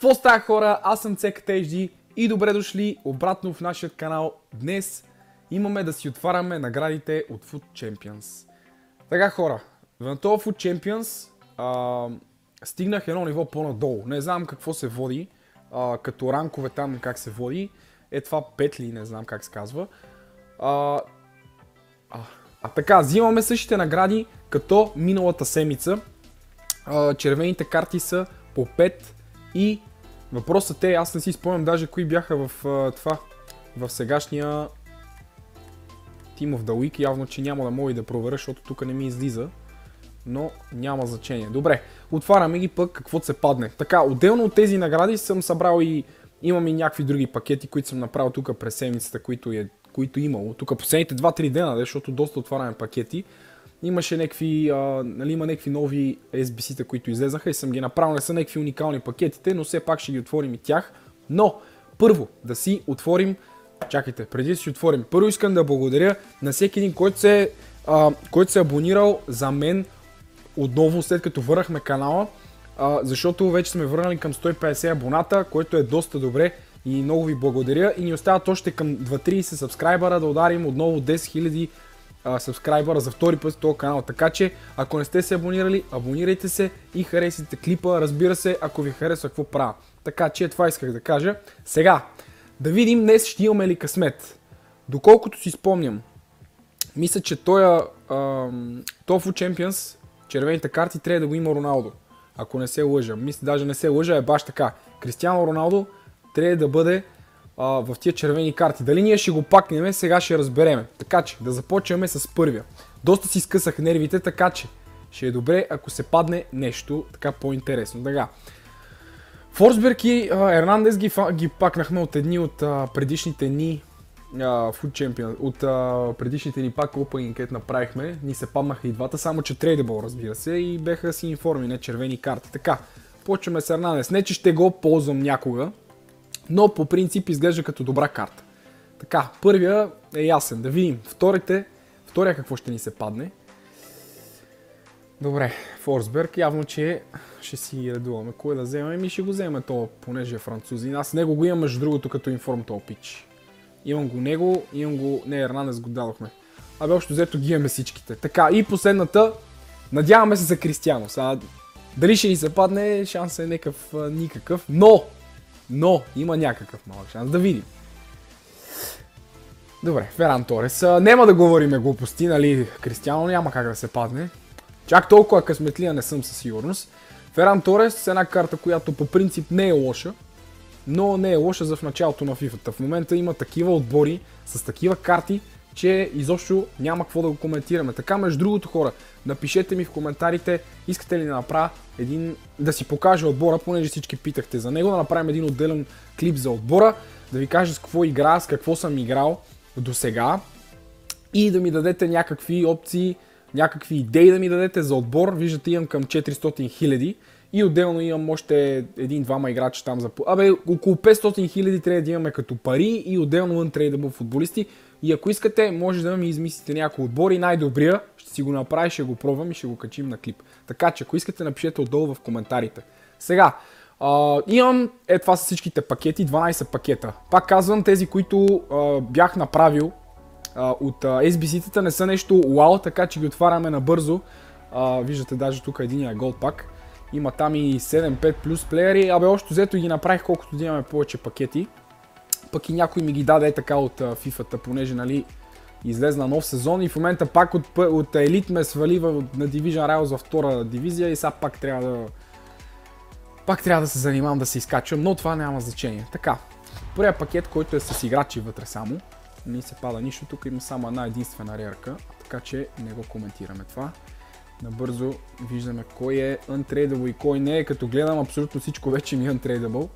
Какво става, хора? Аз съм CKTHD и добре дошли обратно в нашия канал. Днес имаме да си отваряме наградите от Food Champions. Така, хора, на този Food Champions стигнах едно ниво по-надолу. Не знам какво се води, като ранкове там как се води. Е това петли, не знам как се казва. Така, взимаме същите награди като миналата седмица. Червените карти са по 5 и въпросът е, аз не си спомням даже кои бяха в сегашния Team of the Week. Явно, че няма да мога и да проверя, защото тук не ми излиза, но няма значение. Добре, отваряме ги пък каквото се падне. Така, отделно от тези награди съм събрал и имам и някакви други пакети, които съм направил тук през седмицата, които имало. Тук последните 2-3 дена, защото доста отваряме пакети. Имаше някакви, има някакви нови SBC-та, които излезнаха и съм ги направил. Не са някакви уникални пакетите, но все пак ще ги отворим и тях. Но, първо, да си отворим... Чакайте, преди да си отворим. Първо искам да благодаря на всеки един, който се е абонирал за мен отново, след като върнахме канала. Защото вече сме върнали към 150 абоната, което е доста добре и много ви благодаря. И ни остават още към 2-30 сабскрайбъра да ударим отново 10 000 сабскрайбъра за втори път в този канал. Така че, ако не сте се абонирали, абонирайте се и харесайте клипа, разбира се, ако ви харесва какво правя. Така че, това исках да кажа. Сега, да видим днес ще имаме ли късмет. Доколкото си спомням, мисля, че този Food Champions, червените карти, трябва да го има Роналдо. Ако не се лъжа. Мисля, даже не се лъжа, е баш така. Кристиано Роналдо трябва да бъде в тия червени карти. Дали ние ще го пакнем, сега ще разбереме. Така че, да започваме с първия. Доста си скъсах нервите, така че ще е добре, ако се падне нещо така по-интересно. Така. Форсберг и Ернандес ги пакнахме от едни от предишните ни Food Champions, от предишните ни пак opening, където направихме. Ни се паднаха и двата, само че трейдабъл, разбира се, и беха си информи, не червени карти. Така, почваме с Ернандес. Не, че ще го ползвам някога, но по принцип изглежда като добра карта. Така, първия е ясен. Да видим втория какво ще ни се падне. Добре, Форсберг, явно, че ще си редуваме. Кой да вземем и ще го вземем то, понеже е французин. Аз него го имам между другото като информ то пич. Имам го него, не, Ернандес го дадохме. Абе, общо взето ги имаме всичките. Така, и последната, надяваме се за Кристиано. Сега, дали ще ни се падне, шансът е никакъв, но има някакъв малък шанс, да видим. Добре, Феран Торес. Няма да говорим глупости, нали, Кристиано няма как да се падне. Чак толкова късметлия не съм със сигурност. Феран Торес е една карта, която по принцип не е лоша, но не е лоша за в началото на FIFA-та. В момента има такива отбори с такива карти, че изобщо няма какво да го коментираме. Така, между другото, хора, напишете ми в коментарите, искате ли да направя да си покажа отбора, понеже всички питахте за него, да направим един отделен клип за отбора, да ви кажа с какво играя, с какво съм играл до сега и да ми дадете някакви опции, някакви идеи да ми дадете за отбор. Виждате, имам към 400 000 и отделно имам още един-двама играчи там за... около 500 000 трябва да имаме като пари и отделно untradeable футболисти. И ако искате, може да ми измислите някой отбор и най-добрия ще си го направи, ще го пробвам и ще го качим на клип. Така че, ако искате, напишете отдолу в коментарите. Сега, имам това са всичките пакети, 12 пакета. Пак казвам, тези, които бях направил от SBC-тата не са нещо уау, така че ги отваряме набързо. Виждате даже тук единия голд пак. Има там и 7-5 плюс плеери. Абе, общо взето ги направих колкото да имаме повече пакети. Пък и някой ми ги даде така от FIFA-та, понеже, нали, излезна нов сезон и в момента пак от елит ме свали на Division Rivals във втора дивизия и сега пак трябва да се занимавам да се изкачвам, но това няма значение. Така, първият пакет, който е с играчи вътре само, не се пада нищо, тук има само една единствена рерка, така че не го коментираме това. Набързо виждаме кой е untradeable и кой не е, като гледам абсолютно всичко вече ми е untradeable.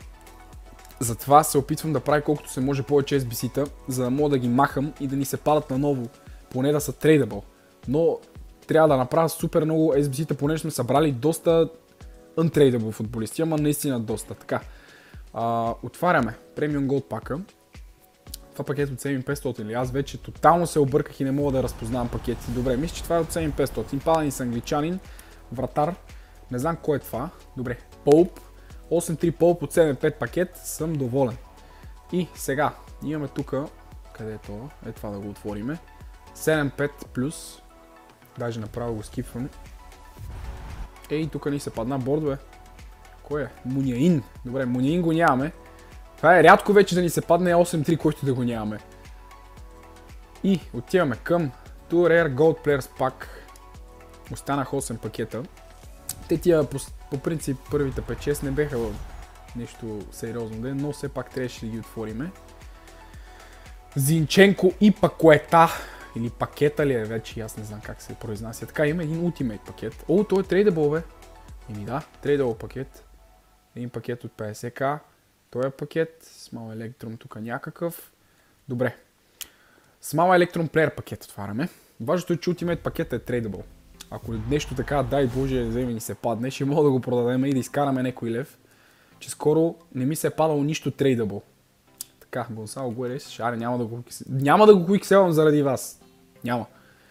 Затова се опитвам да правя колкото се може повече SBC-та, за да мога да ги махам и да ни се падат наново, поне да са tradable. Но трябва да направя супер много SBC-та, понеже сме събрали доста untradeable футболисти, ама наистина доста. Така, отваряме Premium Gold пака. Това пакет от 7500 ли? Аз вече тотално се обърках и не мога да разпознавам пакети. Добре, мисля, че това е от 7500. Пада ни с англичанин, вратар. Не знам кой е това. Добре, Поуп. 8-3 пол под 7-5 пакет, съм доволен. И сега, имаме тук, къде е това? Е това да го отвориме. 7-5 плюс. Даже направо го скипваме. Ей, тук ни се падна борд, бе. Кой е? Муняин. Добре, Муняин го нямаме. Това е рядко вече да ни се падне 8-3, който да го нямаме. И отиваме към Tour Rare Gold Players Pack. Останах 8 пакета. Те тия по принцип първите 5-6 не беха нещо сериозно, но все пак трябваше да ги отвориме. Зинченко и Пакуета. Или пакета ли е вече, аз не знам как се произнася. Така, има един Ultimate пакет. О, той е трейдабъл, бе. Еми да, трейдабъл пакет. Един пакет от 50к. Той е пакет. Small Electrum тук някакъв. Добре. Small Electrum Player пакет отваряме. Важното е, че Ultimate пакет е трейдабъл. Ако нещо така, дай Боже, вземе ни се падне, ще мога да го продадем и да изкараме някой лев. Че скоро не ми се е падало нищо трейдабъл. Така, Гонсало Гуерес, шаре, няма да го куикселвам заради вас. Няма.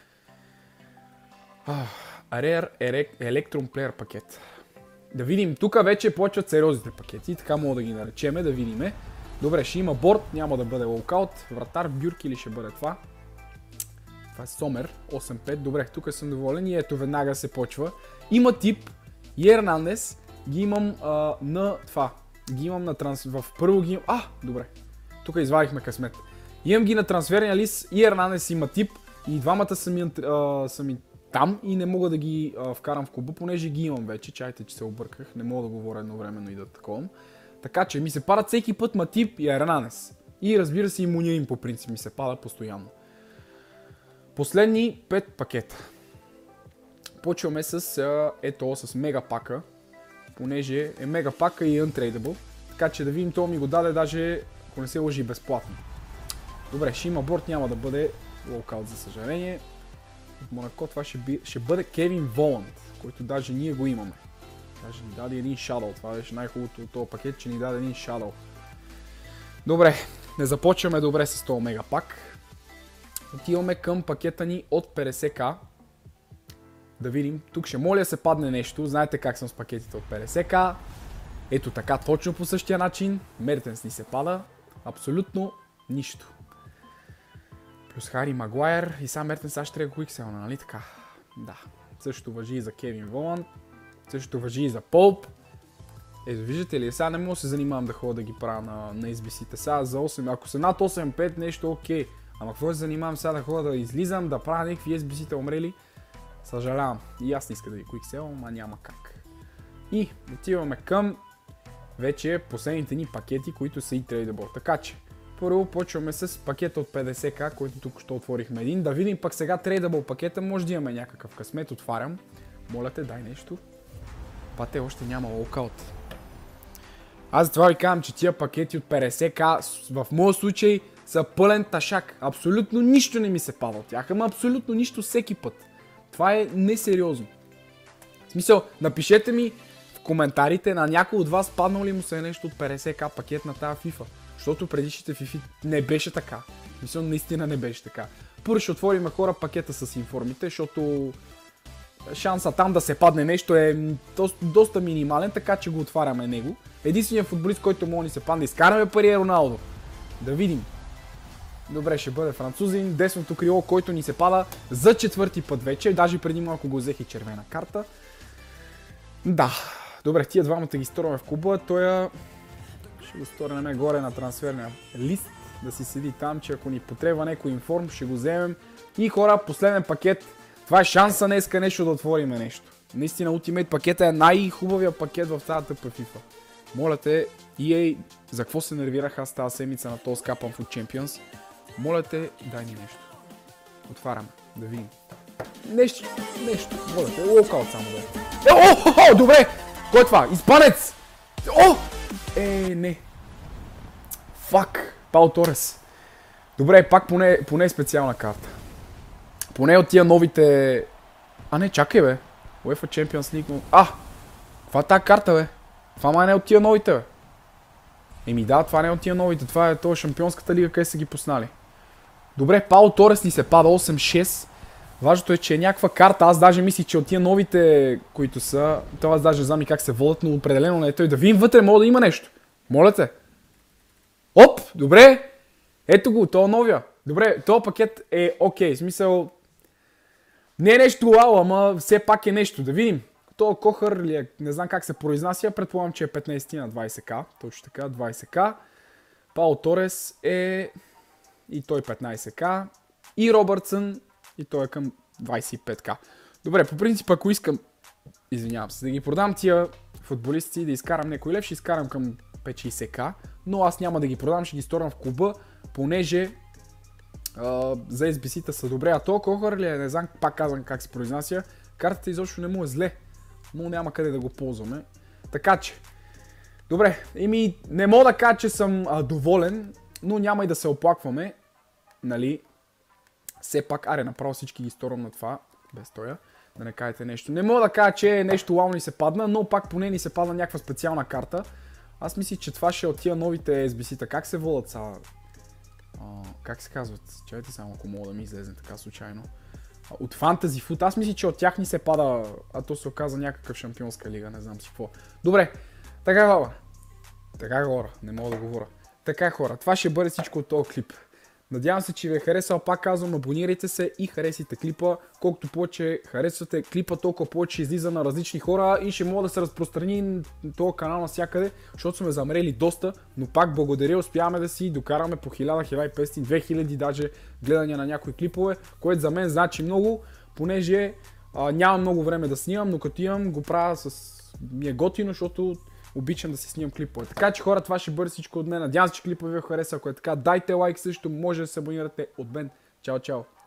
Rare Electrum Player пакет. Да видим, тук вече почват сериозните пакети, така мога да ги наречеме, да видиме. Добре, ще има борд, няма да бъде локаут. Вратар, Бюрки ли ще бъде това? Това е Сомер, 8-5. Добре, тук съм доволен и ето веднага се почва. Има тип и Ернандес, ги имам на това. Ги имам на в първо ги имам... добре. Тук извадихме късмет. Имам ги на трансферния лист и Ернандес има тип и двамата са ми там и не мога да ги вкарам в клуба, понеже ги имам вече. Чайте, че се обърках. Не мога да говоря едновременно и да таковам. Така че ми се падат всеки път Матип и Ернандес. И разбира се и Муняин по принцип ми се пада постоянно. Последни 5 пакета. Почваме с ето с мегапака, понеже е мегапака и untradeable. Така че да видим, то ми го даде даже, ако не се лъжи, безплатно. Добре, ще има борт, няма да бъде локаут за съжаление. От Монако това ще бъде Кевин Воланд, който даже ние го имаме. Даже ни даде един Shadow, това беше най-хубавото от този пакет, че ни даде един Shadow. Добре, не започваме добре с този мегапак. Отиваме към пакета ни от 50к. Да видим, тук ще моля да се падне нещо, знаете как съм с пакетите от 50к. Ето така, точно по същия начин, Мертенс ни се пада, абсолютно нищо. Плюс Хари Магуайер и сам Мертенс аз ще трябва Куикселна, нали така? Да, същото важи и за Кевин Воланд, същото важи и за Полп. Ето виждате ли, сега не мога да се занимавам да ходя да ги правя на SBC-те, сега за 8, ако са над 8-5 нещо окей. Ама какво се занимавам сега да ходя да излизам, да правя някакви SBC-те умрели? Съжалявам. И аз не иска да ви куикселвам, а няма как. И отиваме към вече последните ни пакети, които са и трейдабъл. Така че, първо почваме с пакета от 50к, който тук ще отворихме един. Да видим пък сега трейдабъл пакета, може да имаме някакъв късмет. Отварям. Моля те, дай нещо. Пате още няма локаут. Аз затова ви казвам, че тия пакети от 50к в моят случай са пълен ташак. Абсолютно нищо не ми се пада от тях, ама абсолютно нищо всеки път. Това е несериозно. В смисъл, напишете ми в коментарите на някой от вас паднал ли му се нещо от 50к пакет на тази FIFA. Защото предишните FIFA не беше така. В смисъл, наистина не беше така. Първо ще отворим хора пакета с информите, защото шанса там да се падне нещо е доста минимален, така че го отваряме него. Единственият футболист, който може да ни се падне, изкараме пари е Роналдо. Да видим. Добре, ще бъде французин, десното крило, който ни се пада за четвърти път вече. Даже преди малко го взех и червена карта. Да, добре, тия двамата ги сторваме в клуба. Той ще го сторнем горе на трансферния лист, да си седи там, че ако ни потребва някой информ, ще го вземем. И хора, последен пакет. Това е шанса днеска нещо да отворим нещо. Наистина Ultimate пакета е най-хубавия пакет в цялата FIFA. Моля те, EA, за какво се нервирах аз тази седмица на този скапан Food Champions? Моля те, дай ми нещо. Отварям, да видим. Нещо, моля те, локаут само да е. Добре! Кой е това? Испанец! Не. Фак, Пау Торес. Добре, пак поне специална карта. Поне от тия новите... не, чакай бе. UEFA Champions League... каква е тази карта бе? Това май не е от тия новите бе. Еми да, това не е от тия новите. Това е шампионската лига, къде са ги поснали. Добре, Пау Торес ни се пада 8-6. Важното е, че е някаква карта. Аз даже мислих, че от тия новите, които са, това аз даже знам и как се водят, но определено не е той. Да видим вътре, мога да има нещо. Моля те. Оп, добре. Ето го, то е новия. Добре, този пакет е окей. В смисъл, не е нещо вау, ама все пак е нещо. Да видим. То Кохър ли е, не знам как се произнася, предполагам, че е 15 на 20к. Точно така, 20к. Паул Торес е и той 15к. И Робъртсън, и той е към 25к. Добре, по принцип, ако искам, извинявам се, да ги продам тия футболисти, да изкарам някой лев, ще изкарам към 5-60к, но аз няма да ги продам, ще ги сторям в клуба, понеже за SBC-та са добре. А то Кохър ли е, не знам, пак казвам как се произнася, картата изобщо не му е зле, но няма къде да го ползваме. Така че, добре, не мога да кажа, че съм доволен, но няма и да се оплакваме, нали. Все пак, направо всички ги сторам на това, без тоя, да не кажете нещо. Не мога да кажа, че нещо лау ни се падна, но пак поне ни се падна някаква специална карта. Аз мислих, че това ще е от тия новите SBC-та. Как се водят са? Как се казват? Чакайте само, ако мога да ми излезе така случайно. От Fantasy Foot. Аз мислих, че от тях ни се пада, а то се оказа някакъв шампионска лига, не знам си какво. Добре, така хора, не мога да говоря. Така хора, това ще бъде всичко от този клип. Надявам се, че ви е харесал. Пак казвам, абонирайте се и харесайте клипа. Колкото повече харесвате клипа, толкова повече излиза на различни хора и ще мога да се разпространи този канал навсякъде, защото сме замрели доста, но пак благодаря, успяваме да си докараме по 1000, 1500, 2000 даже гледания на някои клипове, което за мен значи много, понеже нямам много време да снимам, но като имам го правя ми е готино, защото обичам да си снимам клипове. Така че хора, това ще бъде всичко от мен. Надявам се, че клипът ви е харесал. Ако е така, дайте лайк също, може да се абонирате от мен. Чао, чао!